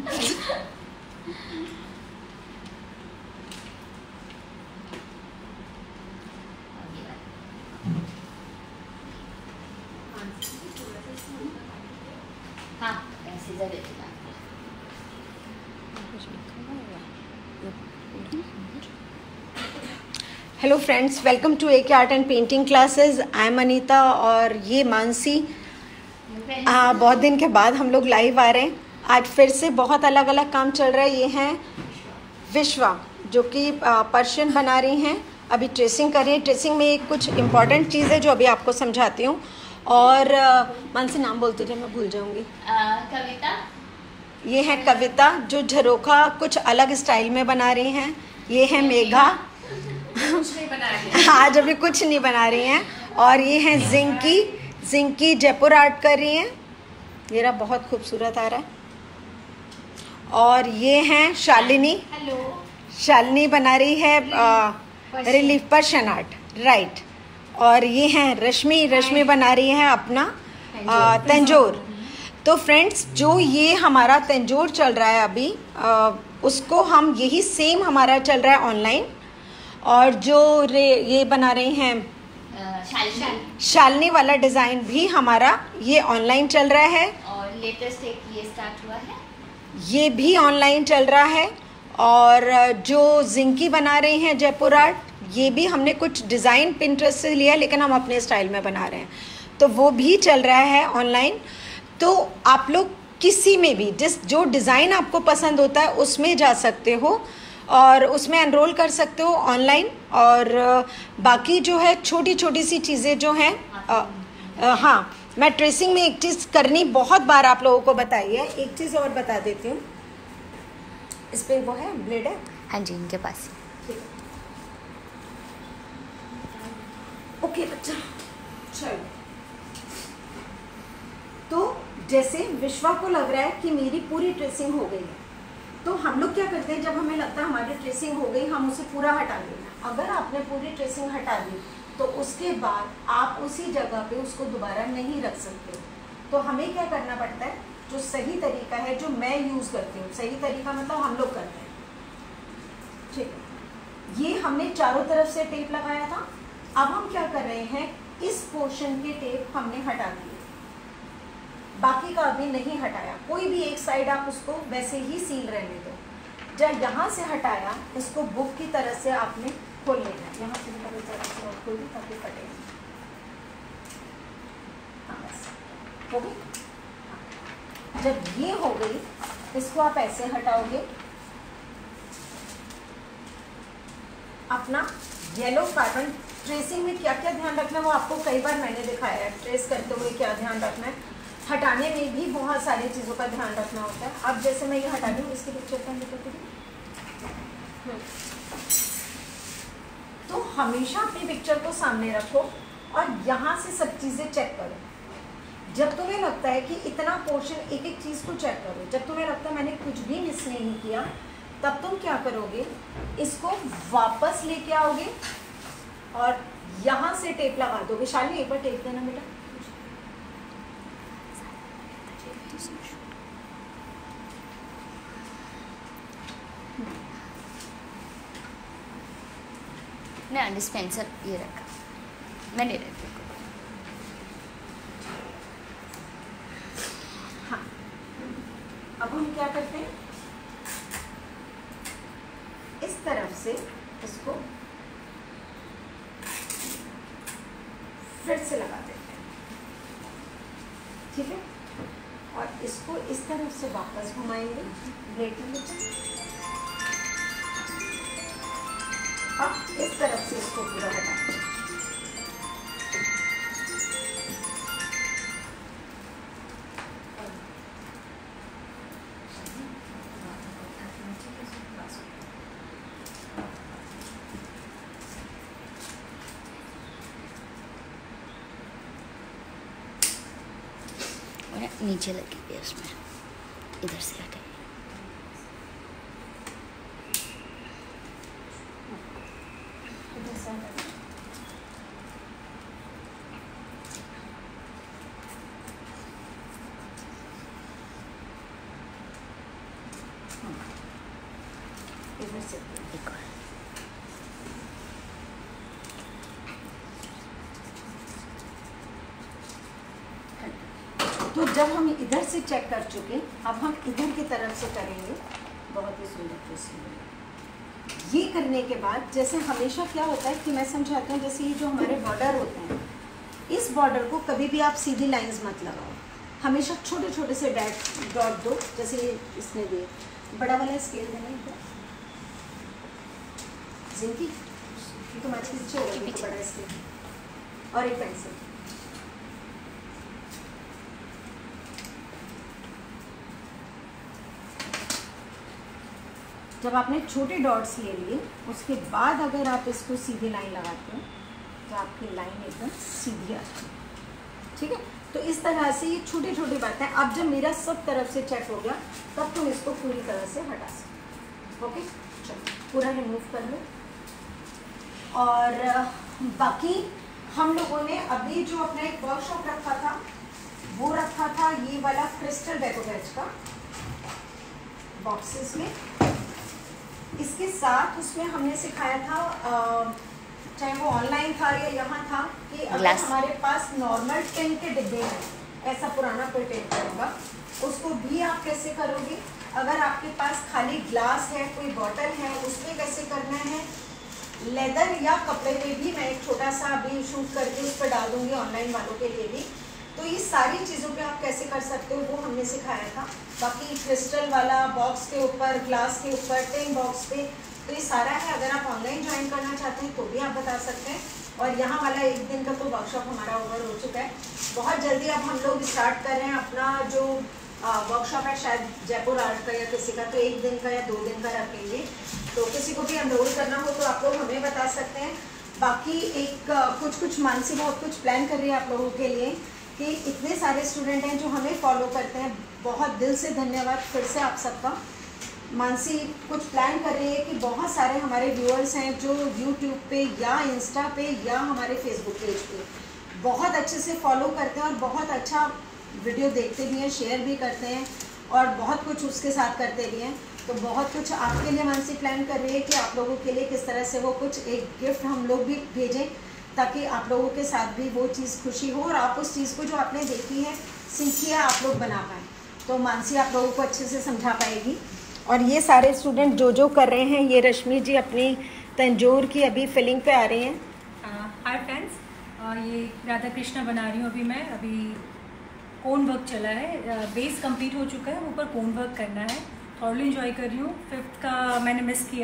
हाँ सीजर लेती हूँ। Hello friends, welcome to AK art and painting classes. I am Anita और ये मानसी। बहुत दिन के बाद हम लोग लाइव आ रहे हैं। आज फिर से बहुत अलग अलग काम चल रहा है। ये हैं विश्वा जो कि पर्शियन बना रही हैं, अभी ट्रेसिंग कर रही हैं। ट्रेसिंग में एक कुछ इम्पॉर्टेंट चीज़ है जो अभी आपको समझाती हूँ। और मानसी नाम बोलती थी, मैं भूल जाऊँगी। कविता। ये है कविता जो झरोखा कुछ अलग स्टाइल में बना रही हैं। ये है मेघा, कुछ नहीं बना रही। आज अभी कुछ नहीं बना रही हैं। और ये हैं जिंकी। जिंकी जयपुर आर्ट कर रही हैं, मेरा बहुत खूबसूरत आ रहा है। और ये हैं शालिनी। हेलो। शालिनी बना रही है रिलीफ पर्शियन आर्ट, राइट। और ये हैं रश्मि। रश्मि बना रही है अपना तंजोर। तो फ्रेंड्स, जो ये हमारा तंजोर चल रहा है अभी, उसको हम यही सेम हमारा चल रहा है ऑनलाइन। और जो ये बना रही हैं शालिनी वाला डिज़ाइन भी हमारा ये ऑनलाइन चल रहा है। और लेटेस्ट एक ये स्टार्ट हुआ है, ये भी ऑनलाइन चल रहा है। और जो जिंकी बना रही हैं जयपुर आर्ट, ये भी हमने कुछ डिज़ाइन पिंटरेस्ट से लिया, लेकिन हम अपने स्टाइल में बना रहे हैं, तो वो भी चल रहा है ऑनलाइन। तो आप लोग किसी में भी जो डिज़ाइन आपको पसंद होता है उसमें जा सकते हो और उसमें एनरोल कर सकते हो ऑनलाइन। और बाकी जो है छोटी छोटी सी चीज़ें जो हैं, हाँ, मैं ट्रेसिंग में एक चीज़ करनी बहुत बार आप लोगों को बताई है। एक चीज़ और बता देती हूँ, इस पे वो है ब्लेड है। हाँ जी, इनके पास। ओके बच्चा, चलो। तो जैसे विश्वा को लग रहा है कि मेरी पूरी ट्रेसिंग हो गई है, तो हम लोग क्या करते हैं, जब हमें लगता है हमारी ट्रेसिंग हो गई, हम उसे पूरा हटा देना। अगर आपने पूरी ट्रेसिंग हटा दी तो उसके बाद आप उसी जगह पे उसको दोबारा नहीं रख सकते। तो हमें क्या करना पड़ता है, जो सही तरीका है, जो मैं यूज़ करती हूँ, सही तरीका मतलब हम लोग करते हैं, ठीक है। ये हमने चारों तरफ से टेप लगाया था। अब हम क्या कर रहे हैं, इस पोर्शन के टेप हमने हटा दिए, बाकी का अभी नहीं हटाया। कोई भी एक साइड आप उसको वैसे ही सील रहने दो। जब यहाँ से हटाया, इसको बुक की तरह से आपने खोल लेना है। यहाँ से भी तरह से और खोल दी ताकि फटे। हाँ, बस हो गई। हाँ। जब ये हो गई, इसको आप ऐसे हटाओगे। अपना येलो कार्बन ट्रेसिंग में क्या क्या ध्यान रखना है वो आपको कई बार मैंने दिखाया है। ट्रेस करते हुए क्या ध्यान रखना है, हटाने में भी बहुत सारी चीज़ों का ध्यान रखना होता है। अब जैसे मैं ये हटा दूँ, इसके पिक्चर पर निकलती हूँ, तो हमेशा अपनी पिक्चर को सामने रखो और यहाँ से सब चीज़ें चेक करो। जब तुम्हें लगता है कि इतना पोर्शन, एक एक चीज़ को चेक करो। जब तुम्हें लगता है मैंने कुछ भी मिस नहीं किया, तब तुम क्या करोगे, इसको वापस लेके आओगे और यहाँ से टेप लगा दोगे। शालिनी एक बार टेप देना बेटा। ना डिस्पेंसर ये रखा, मैंने रखा। हाँ, अब हम क्या करते हैं, इस तरफ से इसको फिर से लगा देते हैं, ठीक है। और इसको इस तरफ से वापस घुमाएंगे ब्लेड के नीचे। अब इस तरफ से इसको पूरा हटाएंगे। नीचे लगी हुई है, उसमें इधर से हटाइए। इधर से तो जब हम इधर से चेक कर चुके, अब हम इधर की तरफ से करेंगे। बहुत ही सुंदर ट्रेसिंग। ये करने के बाद जैसे हमेशा क्या होता है कि मैं समझाती हूँ, जैसे ये जो हमारे बॉर्डर होते हैं, इस बॉर्डर को कभी भी आप सीधी लाइंस मत लगाओ, हमेशा छोटे छोटे से डॉट दो। जैसे इसने दिए, बड़ा वाला स्केल देना इधर, जिनकी तुम्हारे पीछे होगा बड़ा स्केल, और एक पेंसिल। जब आपने छोटे डॉट्स ले लिए, उसके बाद अगर आप इसको सीधी लाइन लगाते हैं तो आपकी लाइन एकदम सीधी आती है। ठीक है, तो इस तरह से ये छोटी छोटी बातें, अब जब मेरा सब तरफ से चेक हो गया तब तुम इसको पूरी तरह से हटा सकते। ओके, चलो पूरा रिमूव कर लो। और बाकी हम लोगों ने अभी जो अपना एक वर्कशॉप रखा था, वो रखा था ये वाला क्रिस्टल डेकोरेट का बॉक्सेस में। इसके साथ उसमें हमने सिखाया था, चाहे वो ऑनलाइन था या यहाँ था, कि अगर हमारे पास नॉर्मल टिन के डिब्बे हैं, ऐसा पुराना कोई टिन होगा, उसको भी आप कैसे करोगे। अगर आपके पास खाली ग्लास है, कोई बॉटल है, उसमें कैसे करना है। लेदर या कपड़े में भी मैं एक छोटा सा अभी शूट करके उस पर डाल दूंगी ऑनलाइन वालों के लिए भी। तो ये सारी चीज़ों पे आप कैसे कर सकते हो वो हमने सिखाया था। बाकी क्रिस्टल वाला बॉक्स के ऊपर, ग्लास के ऊपर, टिन बॉक्स पे, तो ये सारा है। अगर आप ऑनलाइन ज्वाइन करना चाहते हैं तो भी आप बता सकते हैं। और यहाँ वाला एक दिन का तो वर्कशॉप हमारा ओवर हो चुका है। बहुत जल्दी अब हम लोग स्टार्ट कर रहे हैं अपना जो वर्कशॉप है, शायद जयपुर आर्ट का या किसी का, तो 1 दिन का या 2 दिन का रखेंगे। तो किसी को भी एनरोल करना हो तो आप लोग हमें बता सकते हैं। बाकी एक कुछ मानसी बहुत कुछ प्लान कर रही है आप लोगों के लिए, कि इतने सारे स्टूडेंट हैं जो हमें फॉलो करते हैं। बहुत दिल से धन्यवाद फिर से आप सबका। मानसी कुछ प्लान कर रही है कि बहुत सारे हमारे व्यूअर्स हैं जो यूट्यूब पे या इंस्टा पे या हमारे फेसबुक पेज पे बहुत अच्छे से फॉलो करते हैं और बहुत अच्छा वीडियो देखते भी हैं, शेयर भी करते हैं और बहुत कुछ उसके साथ करते भी हैं। तो बहुत कुछ आपके लिए मानसी प्लान कर रही है कि आप लोगों के लिए किस तरह से वो कुछ एक गिफ्ट हम लोग भी भेजें, ताकि आप लोगों के साथ भी वो चीज़ खुशी हो और आप उस चीज़ को जो आपने देखी है, सीखी है, आप लोग बना पाएँ। तो मानसी आप लोगों को अच्छे से समझा पाएगी। और ये सारे स्टूडेंट जो कर रहे हैं, ये रश्मि जी अपनी तंजोर की अभी फिलिंग पे आ रही हैं। हाय फ्रेंड्स, ये राधा कृष्णा बना रही हूँ अभी कोन वर्क चला है, बेस कंप्लीट हो चुका है, ऊपर कोन वर्क करना है। थॉरली इंजॉय कर रही हूँ। 5th का मैंने मिस किया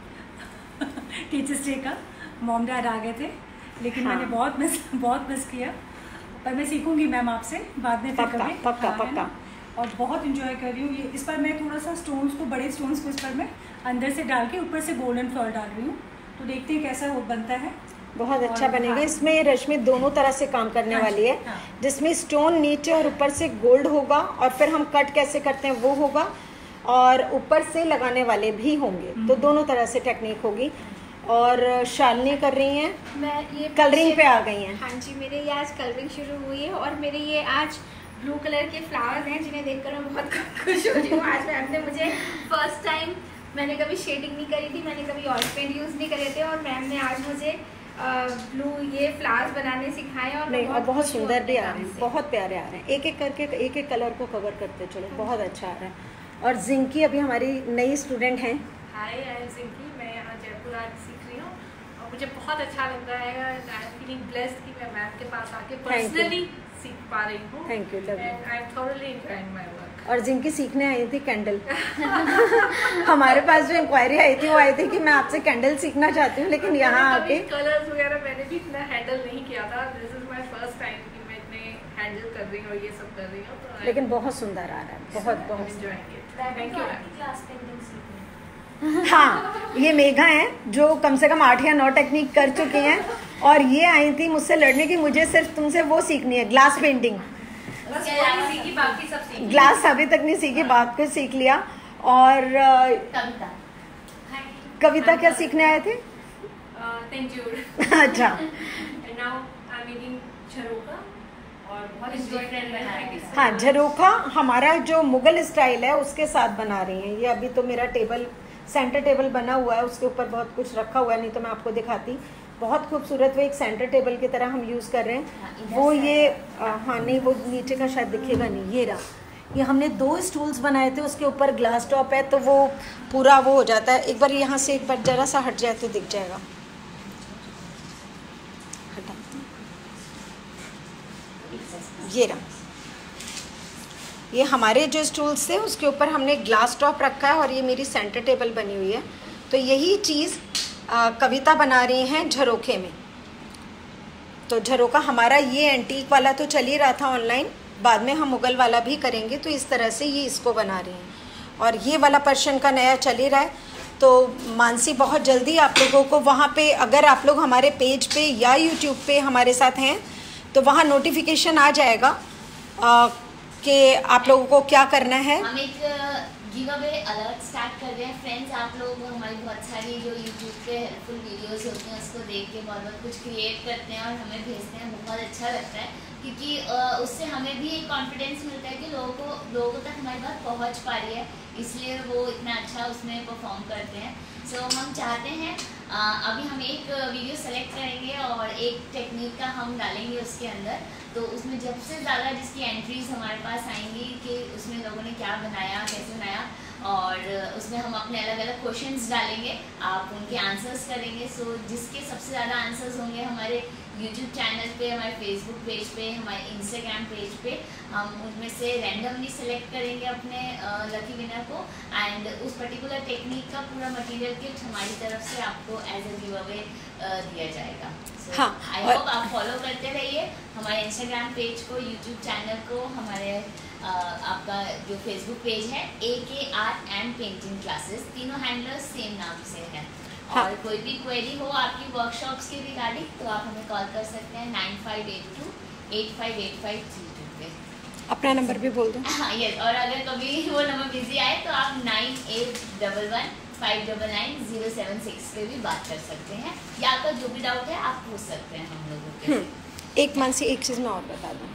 टीचर्स डे का, मॉम डैड आ गए थे, लेकिन मैंने बहुत मिस किया। पर मैं सीखूंगी मैम आपसे बाद में, पक्का। और बहुत इंजॉय कर रही हूँ। ये इस पर मैं थोड़ा सा स्टोन्स को, बड़े स्टोन्स को इस पर मैं अंदर से डाल के ऊपर से गोल्डन फ्लावर डाल रही हूँ। तो देखते हैं कैसा वो बनता है। बहुत अच्छा बनेगा। इसमें रश्मि दोनों तरह से काम करने वाली है, जिसमें स्टोन नीचे और ऊपर से गोल्ड होगा, और फिर हम कट कैसे करते हैं वो होगा, और ऊपर से लगाने वाले भी होंगे। तो दोनों तरह से टेक्निक होगी। और शालिनी कर रही हैं, मैं ये कलरिंग पे आ गई हैं। हाँ जी, मेरे ये आज कलरिंग शुरू हुई है और मेरे ये आज ब्लू कलर के फ्लावर्स हैं, जिन्हें देखकर मैं बहुत खुश हो रही हूँ। आज मैम ने मुझे फर्स्ट टाइम, मैंने कभी शेडिंग नहीं करी थी, मैंने कभी ऑयल पेंट यूज़ नहीं करे थे, और मैम ने आज मुझे ब्लू ये फ्लावर्स बनाने सिखाए। और नहीं, और बहुत सुंदर भी आ रहे हैं, बहुत प्यारे आ रहे हैं। एक एक करके एक कलर को कवर करते चलो, बहुत अच्छा आ रहा है। और जिंकी अभी हमारी नई स्टूडेंट हैं। हाय, आई एम जिंकी, मैं यहाँ जयपुर आर्ट सीख रही हूँ और मुझे बहुत अच्छा लग रहा है। आई एम फीलिंग ब्लेस्ड कि मैं मैम के पास आके पर्सनली सीख पा रही हूँ। Thank you, and I am thoroughly enjoying my work. और जिनकी सीखने आई थी कैंडल हमारे पास जो इंक्वायरी आई थी वो आई थी कि मैं आपसे कैंडल सीखना चाहती हूँ, लेकिन यहाँ आके कलर्स वगैरह मैंने भी इतना हैंडल नहीं किया था। This is my first time कि मैं इतने हैंडल कर रही हूँ और ये सब कर रही हूँ। तो लेकिन बहुत सुंदर आ रहा है, बहुत एंजॉयिंग इट। Thank you. हाँ, ये मेघा हैं जो कम से कम 8 या 9 टेक्निक कर चुकी हैं, और ये आई थी मुझसे लड़ने की, मुझे सिर्फ तुमसे वो सीखनी है, ग्लास पेंटिंग। बस वही सीखी, बाकी सब सीखी। ग्लास अभी तक नहीं सीखी, बात को सीख लिया। और कविता क्या सीखने आए थे? Tanjore। अच्छा। And now I'm eating झरोका और बहुत इंजॉय कर रहे हैं। हाँ, झरोखा हमारा जो मुगल स्टाइल है उसके साथ बना रही हैं। ये अभी तो मेरा टेबल, सेंटर टेबल बना हुआ है, उसके ऊपर बहुत कुछ रखा हुआ है, नहीं तो मैं आपको दिखाती। बहुत खूबसूरत वो एक सेंटर टेबल की तरह हम यूज़ कर रहे हैं। वो ये हाँ नहीं, वो नीचे का शायद दिखेगा नहीं, ये रहा। ये हमने 2 स्टूल्स बनाए थे, उसके ऊपर ग्लास टॉप है, तो वो पूरा वो हो जाता है। एक बार यहाँ से एक बार ज़रा सा हट जाए तो दिख जाएगा। हटा, ये रहा। ये हमारे जो स्टूल्स थे उसके ऊपर हमने ग्लास टॉप रखा है और ये मेरी सेंटर टेबल बनी हुई है। तो यही चीज़ कविता बना रही हैं झरोखे में। तो झरोखा हमारा ये एंटीक वाला तो चल ही रहा था ऑनलाइन, बाद में हम मुगल वाला भी करेंगे। तो इस तरह से ये इसको बना रही हैं और ये वाला पर्शियन का नया चल ही रहा है। तो मानसी बहुत जल्दी आप लोगों को वहाँ पे, अगर आप लोग हमारे पेज पे या यूट्यूब पे हमारे साथ हैं तो वहाँ नोटिफिकेशन आ जाएगा कि आप लोगों को क्या करना है। हम एक गिव अवे अलर्ट स्टार्ट कर रहे हैं फ्रेंड्स। आप लोग हमारी बहुत सारी जो यूट्यूब पे हेल्पफुल वीडियोस होती हैं उसको देख के बहुत कुछ क्रिएट करते हैं और हमें भेजते हैं। बहुत अच्छा लगता है क्योंकि उससे हमें भी एक कॉन्फिडेंस मिलता है कि लोगों तक हमारी बात पहुंच पा रही है, इसलिए वो इतना अच्छा उसमें परफॉर्म करते हैं। सो हम चाहते हैं अभी हम एक वीडियो सेलेक्ट करेंगे और एक टेक्निक का हम डालेंगे उसके अंदर। तो उसमें जब से ज़्यादा जिसकी एंट्रीज हमारे पास आएंगी कि उसमें लोगों ने क्या बनाया, कैसे बनाया, और उसमें हम अपने अलग अलग क्वेश्चंस डालेंगे, आप उनके आंसर्स करेंगे। सो जिसके सबसे ज़्यादा आंसर्स होंगे हमारे यूट्यूब चैनल पे, हमारे फेसबुक पेज पे, हमारे इंस्टाग्राम पेज पे, हम उनमें से रैंडमली सेलेक्ट करेंगे अपने लकी विनर को एंड उस पर्टिकुलर टेक्निक का पूरा मटेरियल किट हमारी तरफ से आपको एज ए गिव अवे दिया जाएगा। हाँ, आई होप आप फॉलो करते रहिए हमारे इंस्टाग्राम पेज को, यूट्यूब चैनल को, हमारे आपका जो फेसबुक पेज है AKR एंड पेंटिंग क्लासेस, तीनों हैंडलर्स सेम नाम से है। हाँ। और कोई भी क्वेरी हो आपकी वर्कशॉप्स के रिगार्डिंग तो आप हमें कॉल कर सकते हैं 9582858532 पे। अपना नंबर भी बोल दो। हाँ यस, और अगर कभी वो नंबर बिजी आए तो आप 9811599076 पे भी बात कर सकते हैं, या आपका जो भी डाउट है आप पूछ सकते हैं हम लोगों के। एक मन से एक चीज़ मैं और बता दूँ।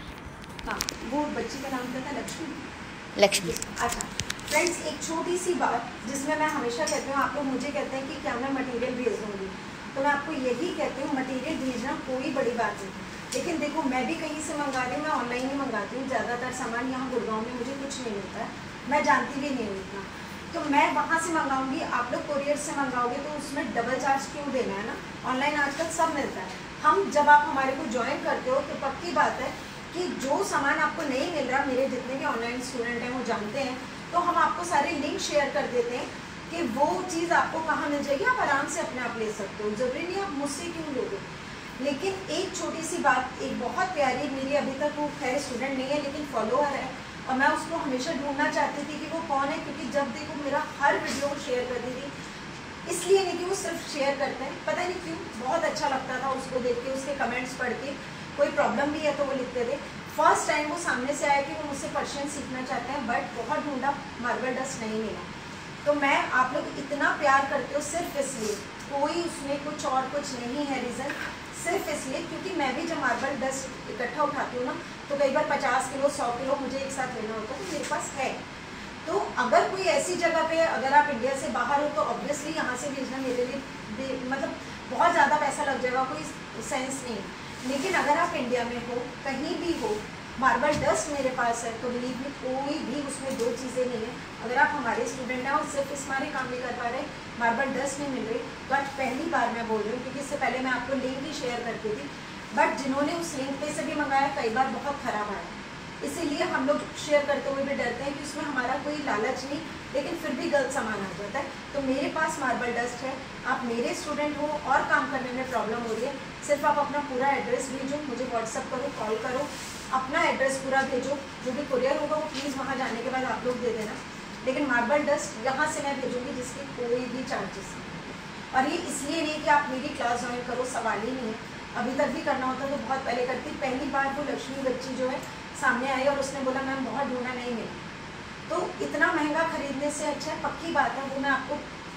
हाँ, वो बच्ची का नाम क्या था? लक्ष्मी। अच्छा फ्रेंड्स, एक छोटी सी बात जिसमें मैं हमेशा कहती हूँ, आप लोग मुझे कहते हैं कि क्या मैं मटेरियल भेज दूँगी, तो मैं आपको यही कहती हूँ मटेरियल भेजना कोई बड़ी बात नहीं। लेकिन देखो, मैं भी कहीं से मंगा रही हूँ, मैं ऑनलाइन ही मंगाती हूँ। ज़्यादातर सामान यहाँ गुड़गांव में मुझे कुछ नहीं मिलता है, मैं जानती भी नहीं हूँ इतना, तो मैं वहाँ से मंगाऊँगी। आप लोग कोरियर से मंगाओगे तो उसमें डबल चार्ज क्यों देना है ना? ऑनलाइन आजकल सब मिलता है। हम जब आप हमारे को ज्वाइन करते हो तो पक्की बात है कि जो सामान आपको नहीं मिल रहा, मेरे जितने भी ऑनलाइन स्टूडेंट हैं वो जानते हैं, तो हम आपको सारे लिंक शेयर कर देते हैं कि वो चीज़ आपको कहाँ मिल जाएगी, आप आराम से अपने आप ले सकते हो। ज़रूरी नहीं आप मुझसे क्यों लोगे। लेकिन एक छोटी सी बात, एक बहुत प्यारी, मेरी अभी तक वो खैर स्टूडेंट नहीं है लेकिन फॉलोअर है, और मैं उसको हमेशा ढूंढना चाहती थी कि वो कौन है, क्योंकि जब देखो मेरा हर वीडियो को शेयर करती थी। इसलिए नहीं कि वो सिर्फ शेयर करते हैं, पता नहीं क्यों, बहुत अच्छा लगता था उसको देख के, उसके कमेंट्स पढ़ के। कोई प्रॉब्लम भी है तो वो लिखते थे। फर्स्ट टाइम वो सामने से आया कि वो मुझसे पर्शियन सीखना चाहते हैं, बट बहुत ढूंढा, मार्बल डस्ट नहीं मिला। तो मैं, आप लोग इतना प्यार करते हो सिर्फ इसलिए, कोई उसमें कुछ और कुछ नहीं है रीज़न, सिर्फ इसलिए क्योंकि मैं भी जब मार्बल डस्ट इकट्ठा उठाती हूँ ना, तो कई बार 50 किलो 100 किलो मुझे एक साथ लेना होता है, तो मेरे पास है। तो अगर कोई ऐसी जगह पे, अगर आप इंडिया से बाहर हो तो ऑब्वियसली यहाँ से भेजना मेरे लिए मतलब बहुत ज़्यादा पैसा लग जाएगा, कोई सेंस नहीं। लेकिन अगर आप इंडिया में हो, कहीं भी हो, मार्बल डस्ट मेरे पास है, तो बिलीव मी कोई भी उसमें दो चीज़ें नहीं है। अगर आप हमारे स्टूडेंट हैं और सिर्फ इस हमारे काम नहीं कर पा रहे, मार्बल डस्ट नहीं मिल रही, तो आज पहली बार मैं बोल रही हूँ, क्योंकि इससे पहले मैं आपको लिंक ही शेयर करती थी, बट जिन्होंने उस लिंक पे से भी मंगाया कई बार बहुत ख़राब आया। इसीलिए हम लोग शेयर करते हुए भी डरते हैं कि उसमें हमारा कोई लालच नहीं, लेकिन फिर भी गलत सामान आ जाता है। तो मेरे पास मार्बल डस्ट है, आप मेरे स्टूडेंट हो और काम करने में प्रॉब्लम हो रही है, सिर्फ आप अपना पूरा एड्रेस भेजो, मुझे व्हाट्सअप करो, कॉल करो, अपना एड्रेस पूरा भेजो, जो भी कुरियर होगा वो प्लीज़ वहाँ जाने के बाद आप लोग दे देना। लेकिन मार्बल डस्ट यहाँ से मैं भेजूँगी जिसके कोई भी चार्जेस नहीं। और ये इसलिए नहीं कि आप मेरी क्लास ज्वाइन करो, सवाल ही नहीं है। अभी तक भी करना होता तो बहुत पहले करती। पहली बार वो लक्ष्मी बच्ची जो है सामने आई और उसने बोला मैम बहुत ढूंढा नहीं मिला, तो इतना महंगा खरीदने से अच्छा है, पक्की बात है, वो मैं आपको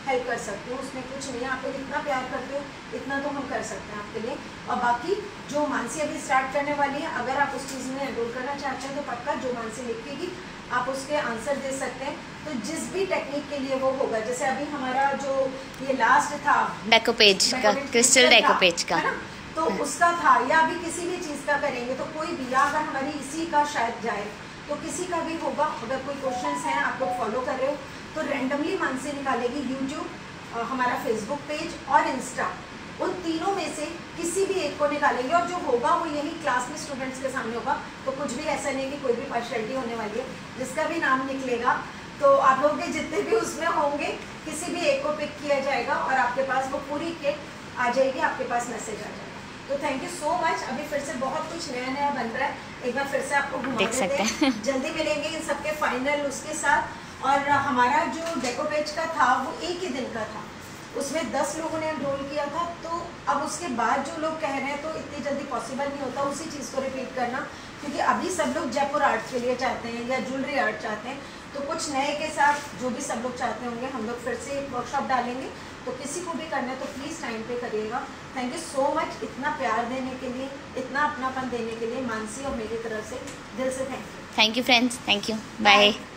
हेल्प कर सकती हूँ, उसमें कुछ नहीं है। आप लोग इतना प्यार करते हो, इतना तो हम कर सकते हैं आपके लिए। और बाकी जो मानसी अभी स्टार्ट करने वाली है, अगर आप उस चीज़ में एनरोल करना चाहते हैं तो पक्का जो मानसी लिखेगी आप उसके आंसर दे सकते हैं। तो जिस भी टेक्निक के लिए वो होगा, जैसे अभी हमारा जो ये लास्ट था डेको पेज का, क्रिस्टल डेको पेज का, है ना, तो उसका था, या अभी किसी भी चीज़ का करेंगे तो कोई भी, या अगर हमारी इसी का शायद जाए तो किसी का भी होगा। अगर कोई क्वेश्चंस हैं, आप लोग फॉलो कर रहे हो तो रैंडमली मानसी निकालेगी यूट्यूब, हमारा फेसबुक पेज और इंस्टा, उन तीनों में से किसी भी एक को निकालेंगे और जो होगा वो यही क्लास में स्टूडेंट्स के सामने होगा। तो कुछ भी ऐसा नहीं कि कोई भी पार्शियलिटी होने वाली है, जिसका भी नाम निकलेगा तो आप लोगों के जितने भी उसमें होंगे किसी भी एक को पिक किया जाएगा और आपके पास वो पूरी किट आ जाएगी, आपके पास मैसेज आ जाएगा। तो थैंक यू सो मच। अभी फिर से बहुत कुछ नया नया बन रहा है, एक बार फिर से आपको घुमा देते हैं। जल्दी मिलेंगे इन सबके फाइनल उसके साथ। और हमारा जो डेको पेज का था वो एक ही दिन का था, उसमें 10 लोगों ने एनरोल किया था। तो अब उसके बाद जो लोग कह रहे हैं तो इतनी जल्दी पॉसिबल नहीं होता उसी चीज़ को रिपीट करना, क्योंकि अभी सब लोग जयपुर आर्ट के लिए चाहते हैं या ज्वेलरी आर्ट चाहते हैं। तो कुछ नए के साथ जो भी सब लोग चाहते होंगे हम लोग फिर से एक वर्कशॉप डालेंगे। तो किसी को भी करना है तो प्लीज़ टाइम पे करिएगा। थैंक यू सो मच इतना प्यार देने के लिए, इतना अपनापन देने के लिए मानसी और मेरी तरफ से दिल से thank you. Thank you friends, thank you, bye.